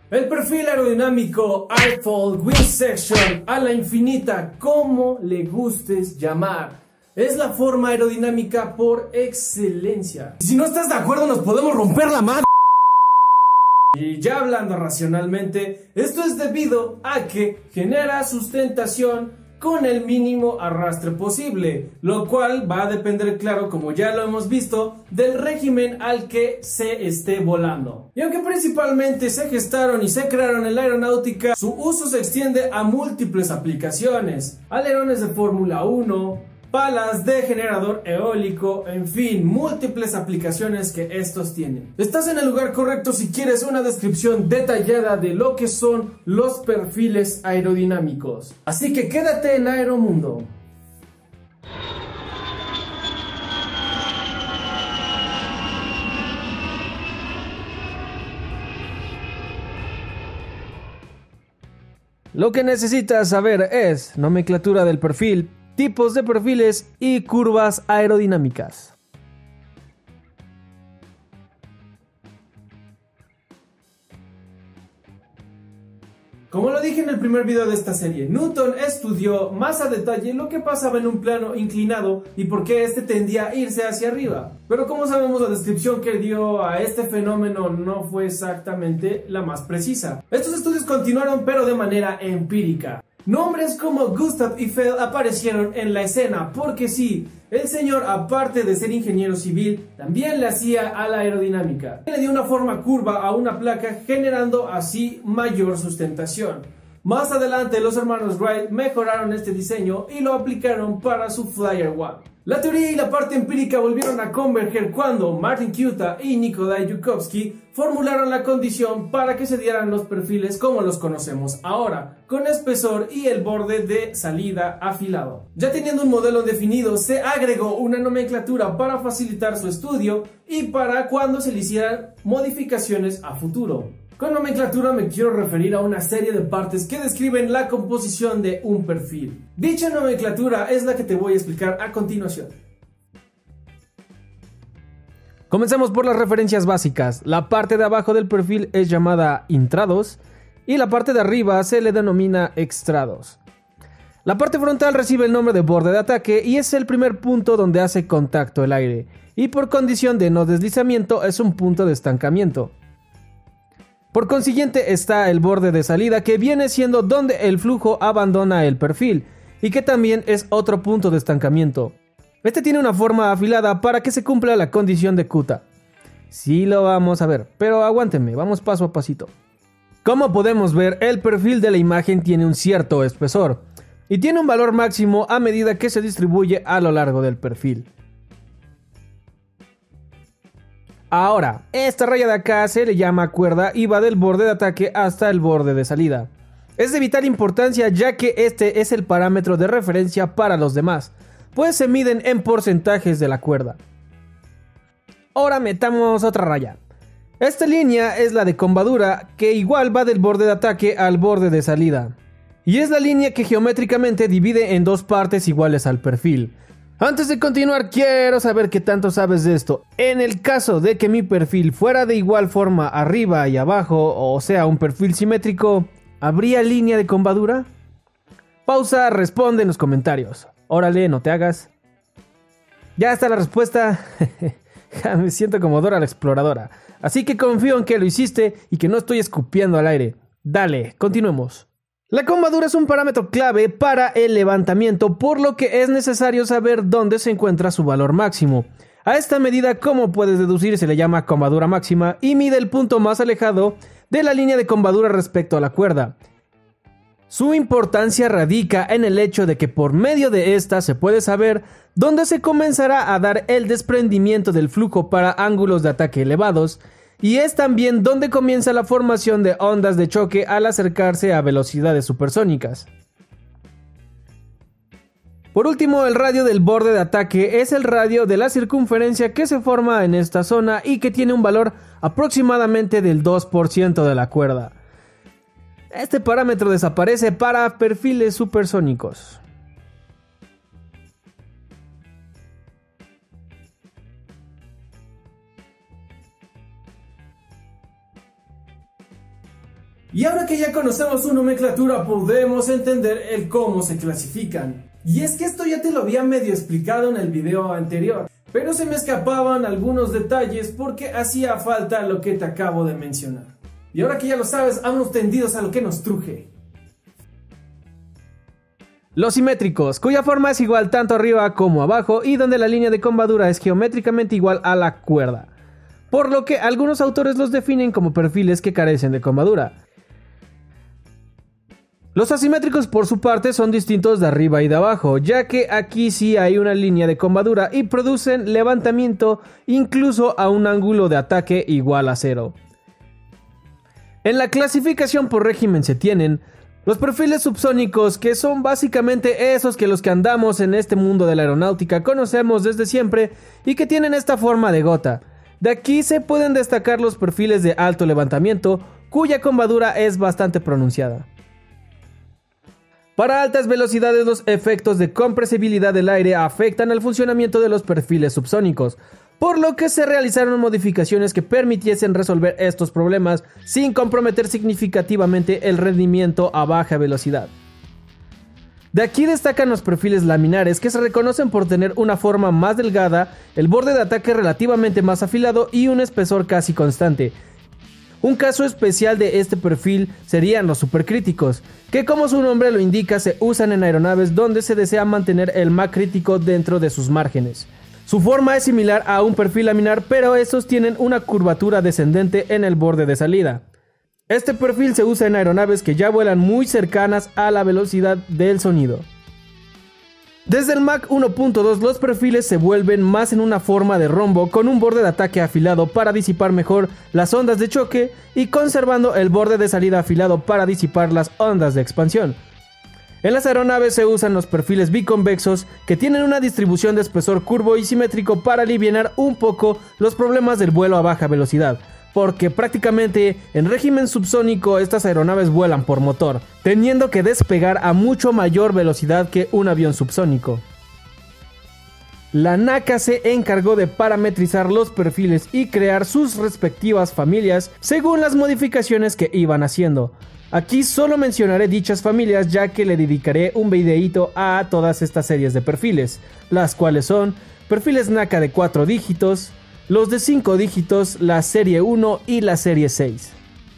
El perfil aerodinámico Airfoil Wing Section a la infinita, como le gustes llamar. Es la forma aerodinámica por excelencia. Y si no estás de acuerdo, nos podemos romper la madre. Y ya hablando racionalmente, esto es debido a que genera sustentación con el mínimo arrastre posible, lo cual va a depender, claro, como ya lo hemos visto, del régimen al que se esté volando. Y aunque principalmente se gestaron y se crearon en la aeronáutica, su uso se extiende a múltiples aplicaciones: alerones de Fórmula 1, palas de generador eólico, en fin, múltiples aplicaciones que estos tienen. Estás en el lugar correcto si quieres una descripción detallada de lo que son los perfiles aerodinámicos. Así que quédate en Aeromundo. Lo que necesitas saber es nomenclatura del perfil, tipos de perfiles y curvas aerodinámicas. Como lo dije en el primer video de esta serie, Newton estudió más a detalle lo que pasaba en un plano inclinado y por qué este tendía a irse hacia arriba. Pero como sabemos, la descripción que dio a este fenómeno no fue exactamente la más precisa. Estos estudios continuaron, pero de manera empírica. Nombres como Gustav Eiffel aparecieron en la escena porque sí, el señor, aparte de ser ingeniero civil, también le hacía a la aerodinámica. Le dio una forma curva a una placa, generando así mayor sustentación. Más adelante los hermanos Wright mejoraron este diseño y lo aplicaron para su Flyer One. La teoría y la parte empírica volvieron a converger cuando Martin Kutta y Nikolai Yukovsky formularon la condición para que se dieran los perfiles como los conocemos ahora, con espesor y el borde de salida afilado. Ya teniendo un modelo definido, se agregó una nomenclatura para facilitar su estudio y para cuando se le hicieran modificaciones a futuro. Con nomenclatura me quiero referir a una serie de partes que describen la composición de un perfil. Dicha nomenclatura es la que te voy a explicar a continuación. Comencemos por las referencias básicas. La parte de abajo del perfil es llamada intrados y la parte de arriba se le denomina extrados. La parte frontal recibe el nombre de borde de ataque y es el primer punto donde hace contacto el aire, y por condición de no deslizamiento es un punto de estancamiento. Por consiguiente está el borde de salida, que viene siendo donde el flujo abandona el perfil y que también es otro punto de estancamiento. Este tiene una forma afilada para que se cumpla la condición de Kutta. Sí lo vamos a ver, pero aguántenme, vamos paso a pasito. Como podemos ver, el perfil de la imagen tiene un cierto espesor y tiene un valor máximo a medida que se distribuye a lo largo del perfil. Ahora, esta raya de acá se le llama cuerda y va del borde de ataque hasta el borde de salida. Es de vital importancia ya que este es el parámetro de referencia para los demás, pues se miden en porcentajes de la cuerda. Ahora metamos otra raya. Esta línea es la de combadura, que igual va del borde de ataque al borde de salida. Y es la línea que geométricamente divide en dos partes iguales al perfil. Antes de continuar, quiero saber qué tanto sabes de esto. En el caso de que mi perfil fuera de igual forma arriba y abajo, o sea, un perfil simétrico, ¿habría línea de combadura? Pausa, responde en los comentarios. Órale, no te hagas. Ya está la respuesta. Me siento como Dora la Exploradora. Así que confío en que lo hiciste y que no estoy escupiendo al aire. Dale, continuemos. La combadura es un parámetro clave para el levantamiento, por lo que es necesario saber dónde se encuentra su valor máximo. A esta medida, como puedes deducir, se le llama combadura máxima y mide el punto más alejado de la línea de combadura respecto a la cuerda. Su importancia radica en el hecho de que por medio de esta se puede saber dónde se comenzará a dar el desprendimiento del flujo para ángulos de ataque elevados, y es también donde comienza la formación de ondas de choque al acercarse a velocidades supersónicas. Por último, el radio del borde de ataque es el radio de la circunferencia que se forma en esta zona y que tiene un valor aproximadamente del 2% de la cuerda. Este parámetro desaparece para perfiles supersónicos. Y ahora que ya conocemos su nomenclatura, podemos entender el cómo se clasifican. Y es que esto ya te lo había medio explicado en el video anterior, pero se me escapaban algunos detalles porque hacía falta lo que te acabo de mencionar. Y ahora que ya lo sabes, vamos tendidos a lo que nos truje. Los simétricos, cuya forma es igual tanto arriba como abajo y donde la línea de combadura es geométricamente igual a la cuerda, por lo que algunos autores los definen como perfiles que carecen de combadura. Los asimétricos por su parte son distintos de arriba y de abajo, ya que aquí sí hay una línea de combadura y producen levantamiento incluso a un ángulo de ataque igual a 0. En la clasificación por régimen se tienen los perfiles subsónicos, que son básicamente esos que los que andamos en este mundo de la aeronáutica conocemos desde siempre y que tienen esta forma de gota. De aquí se pueden destacar los perfiles de alto levantamiento, cuya combadura es bastante pronunciada. Para altas velocidades, los efectos de compresibilidad del aire afectan al funcionamiento de los perfiles subsónicos, por lo que se realizaron modificaciones que permitiesen resolver estos problemas sin comprometer significativamente el rendimiento a baja velocidad. De aquí destacan los perfiles laminares, que se reconocen por tener una forma más delgada, el borde de ataque relativamente más afilado y un espesor casi constante. Un caso especial de este perfil serían los supercríticos, que como su nombre lo indica se usan en aeronaves donde se desea mantener el Mach crítico dentro de sus márgenes. Su forma es similar a un perfil laminar, pero estos tienen una curvatura descendente en el borde de salida. Este perfil se usa en aeronaves que ya vuelan muy cercanas a la velocidad del sonido. Desde el Mach 1.2 los perfiles se vuelven más en una forma de rombo con un borde de ataque afilado para disipar mejor las ondas de choque y conservando el borde de salida afilado para disipar las ondas de expansión. En las aeronaves se usan los perfiles biconvexos, que tienen una distribución de espesor curvo y simétrico para aliviar un poco los problemas del vuelo a baja velocidad, porque prácticamente en régimen subsónico estas aeronaves vuelan por motor, teniendo que despegar a mucho mayor velocidad que un avión subsónico. La NACA se encargó de parametrizar los perfiles y crear sus respectivas familias según las modificaciones que iban haciendo. Aquí solo mencionaré dichas familias, ya que le dedicaré un videíto a todas estas series de perfiles, las cuales son perfiles NACA de 4 dígitos, los de 5 dígitos, la serie 1 y la serie 6.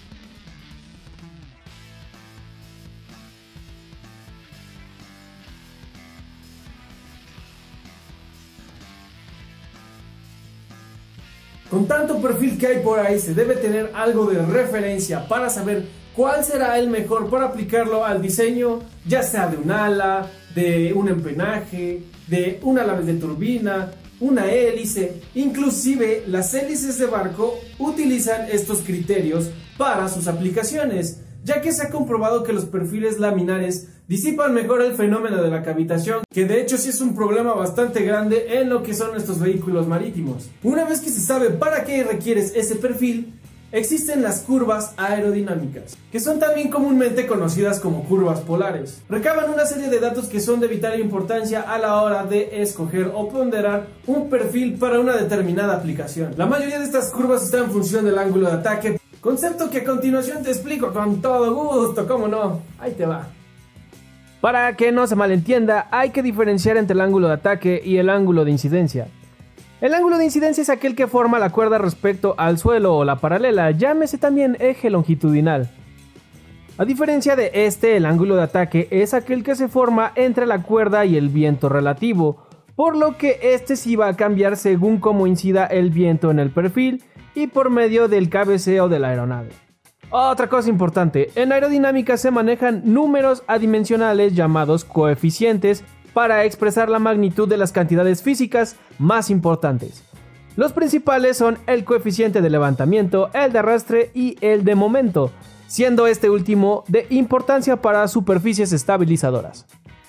Con tanto perfil que hay por ahí, se debe tener algo de referencia para saber cuál será el mejor para aplicarlo al diseño, ya sea de un ala, de un empenaje, de un ala de turbina, una hélice. Inclusive las hélices de barco utilizan estos criterios para sus aplicaciones, ya que se ha comprobado que los perfiles laminares disipan mejor el fenómeno de la cavitación, que de hecho sí es un problema bastante grande en lo que son estos vehículos marítimos. Una vez que se sabe para qué requieres ese perfil, existen las curvas aerodinámicas, que son también comúnmente conocidas como curvas polares. Recaban una serie de datos que son de vital importancia a la hora de escoger o ponderar un perfil para una determinada aplicación. La mayoría de estas curvas están en función del ángulo de ataque, concepto que a continuación te explico con todo gusto, ¿cómo no? Ahí te va. Para que no se malentienda, hay que diferenciar entre el ángulo de ataque y el ángulo de incidencia. El ángulo de incidencia es aquel que forma la cuerda respecto al suelo o la paralela, llámese también eje longitudinal. A diferencia de este, el ángulo de ataque es aquel que se forma entre la cuerda y el viento relativo, por lo que este sí va a cambiar según cómo incida el viento en el perfil y por medio del cabeceo de la aeronave. Otra cosa importante, en aerodinámica se manejan números adimensionales llamados coeficientes para expresar la magnitud de las cantidades físicas más importantes. Los principales son el coeficiente de levantamiento, el de arrastre y el de momento, siendo este último de importancia para superficies estabilizadoras.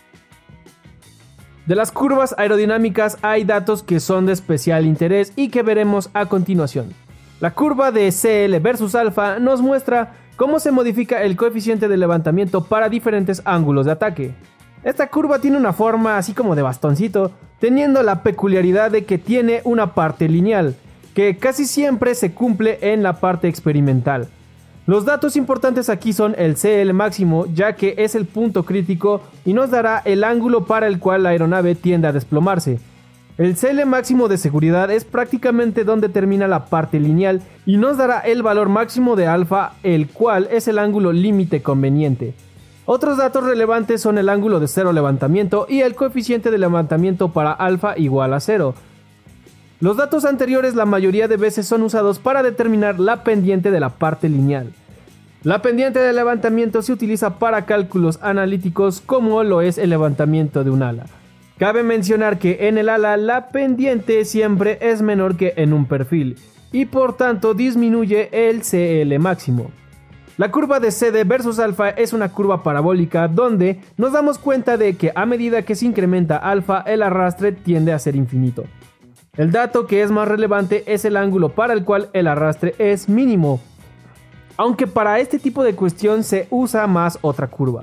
De las curvas aerodinámicas hay datos que son de especial interés y que veremos a continuación. La curva de CL versus alfa nos muestra cómo se modifica el coeficiente de levantamiento para diferentes ángulos de ataque. Esta curva tiene una forma así como de bastoncito, teniendo la peculiaridad de que tiene una parte lineal, que casi siempre se cumple en la parte experimental. Los datos importantes aquí son el CL máximo, ya que es el punto crítico y nos dará el ángulo para el cual la aeronave tiende a desplomarse. El CL máximo de seguridad es prácticamente donde termina la parte lineal y nos dará el valor máximo de alfa, el cual es el ángulo límite conveniente. Otros datos relevantes son el ángulo de cero levantamiento y el coeficiente de levantamiento para alfa igual a 0. Los datos anteriores la mayoría de veces son usados para determinar la pendiente de la parte lineal. La pendiente de levantamiento se utiliza para cálculos analíticos como lo es el levantamiento de un ala. Cabe mencionar que en el ala la pendiente siempre es menor que en un perfil y por tanto disminuye el CL máximo. La curva de CD versus alfa es una curva parabólica donde nos damos cuenta de que a medida que se incrementa alfa el arrastre tiende a ser infinito. El dato que es más relevante es el ángulo para el cual el arrastre es mínimo, aunque para este tipo de cuestión se usa más otra curva.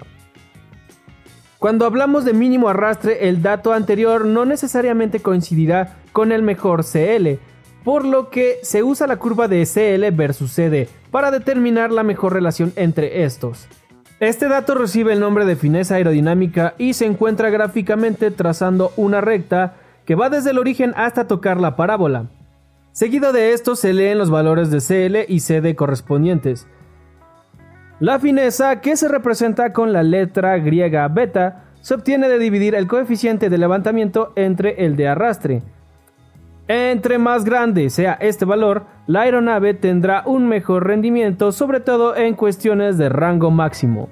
Cuando hablamos de mínimo arrastre, el dato anterior no necesariamente coincidirá con el mejor CL, por lo que se usa la curva de CL versus CD para determinar la mejor relación entre estos. Este dato recibe el nombre de fineza aerodinámica y se encuentra gráficamente trazando una recta que va desde el origen hasta tocar la parábola. Seguido de esto se leen los valores de CL y CD correspondientes. La fineza, que se representa con la letra griega beta, se obtiene de dividir el coeficiente de levantamiento entre el de arrastre. Entre más grande sea este valor, la aeronave tendrá un mejor rendimiento, sobre todo en cuestiones de rango máximo.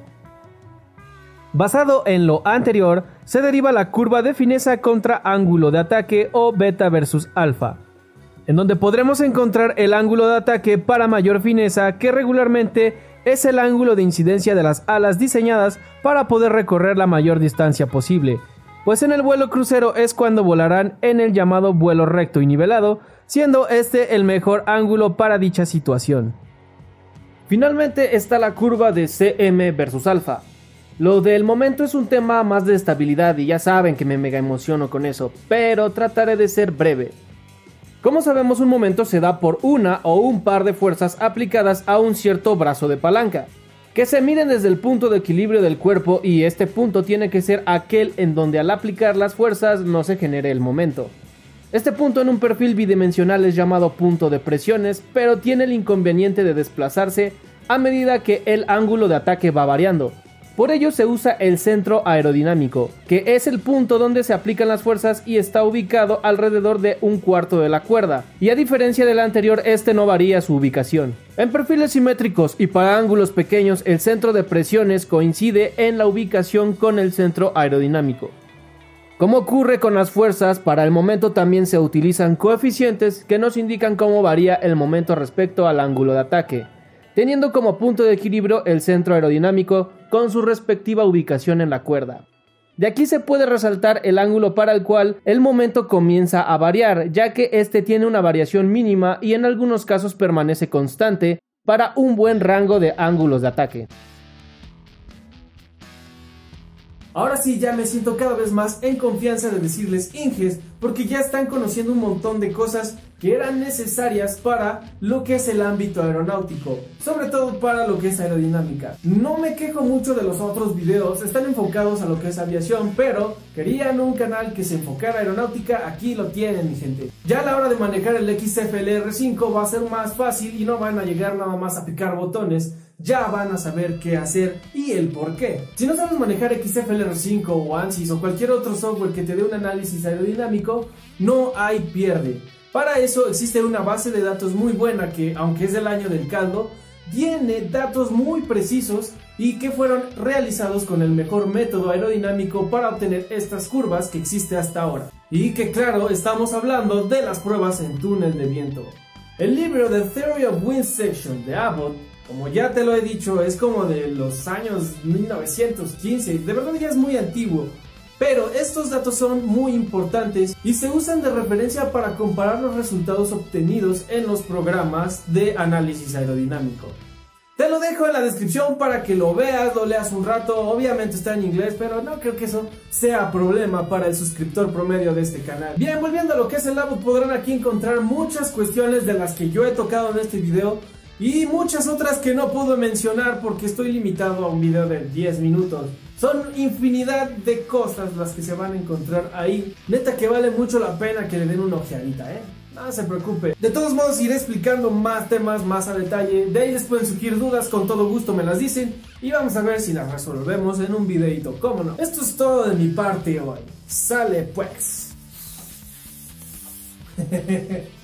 Basado en lo anterior, se deriva la curva de fineza contra ángulo de ataque o beta versus alfa, en donde podremos encontrar el ángulo de ataque para mayor fineza, que regularmente es el ángulo de incidencia de las alas diseñadas para poder recorrer la mayor distancia posible, pues en el vuelo crucero es cuando volarán en el llamado vuelo recto y nivelado, siendo este el mejor ángulo para dicha situación. Finalmente está la curva de CM versus alfa. Lo del momento es un tema más de estabilidad y ya saben que me mega emociono con eso, pero trataré de ser breve. Como sabemos, un momento se da por una o un par de fuerzas aplicadas a un cierto brazo de palanca, que se miden desde el punto de equilibrio del cuerpo, y este punto tiene que ser aquel en donde al aplicar las fuerzas no se genere el momento. Este punto en un perfil bidimensional es llamado punto de presiones, pero tiene el inconveniente de desplazarse a medida que el ángulo de ataque va variando. Por ello se usa el centro aerodinámico, que es el punto donde se aplican las fuerzas y está ubicado alrededor de un cuarto de la cuerda, y a diferencia del anterior, este no varía su ubicación. En perfiles simétricos y para ángulos pequeños, el centro de presiones coincide en la ubicación con el centro aerodinámico. Como ocurre con las fuerzas, para el momento también se utilizan coeficientes que nos indican cómo varía el momento respecto al ángulo de ataque, teniendo como punto de equilibrio el centro aerodinámico con su respectiva ubicación en la cuerda. De aquí se puede resaltar el ángulo para el cual el momento comienza a variar, ya que este tiene una variación mínima y en algunos casos permanece constante para un buen rango de ángulos de ataque. Ahora sí, ya me siento cada vez más en confianza de decirles Inges, porque ya están conociendo un montón de cosas que eran necesarias para lo que es el ámbito aeronáutico, sobre todo para lo que es aerodinámica. No me quejo mucho de los otros videos, están enfocados a lo que es aviación, pero querían un canal que se enfocara a aeronáutica, aquí lo tienen, mi gente. Ya a la hora de manejar el XFLR5 va a ser más fácil y no van a llegar nada más a picar botones, ya van a saber qué hacer y el por qué. Si no sabes manejar XFLR5 o ANSYS o cualquier otro software que te dé un análisis aerodinámico, no hay pierde. Para eso existe una base de datos muy buena que, aunque es del año del caldo, tiene datos muy precisos y que fueron realizados con el mejor método aerodinámico para obtener estas curvas que existe hasta ahora. Y que claro, estamos hablando de las pruebas en túnel de viento. El libro The Theory of Wind Section de Abbott, como ya te lo he dicho, es como de los años 1915, de verdad ya es muy antiguo. Pero estos datos son muy importantes y se usan de referencia para comparar los resultados obtenidos en los programas de análisis aerodinámico. Te lo dejo en la descripción para que lo veas, lo leas un rato. Obviamente está en inglés, pero no creo que eso sea problema para el suscriptor promedio de este canal. Bien, volviendo a lo que es el Abbott, podrán aquí encontrar muchas cuestiones de las que yo he tocado en este video y muchas otras que no puedo mencionar porque estoy limitado a un video de 10 minutos. Son infinidad de cosas las que se van a encontrar ahí. Neta que vale mucho la pena que le den una ojeadita, no se preocupe. De todos modos iré explicando más temas más a detalle. De ahí les pueden surgir dudas, con todo gusto me las dicen y vamos a ver si las resolvemos en un videito, cómo no. Esto es todo de mi parte hoy. Sale pues.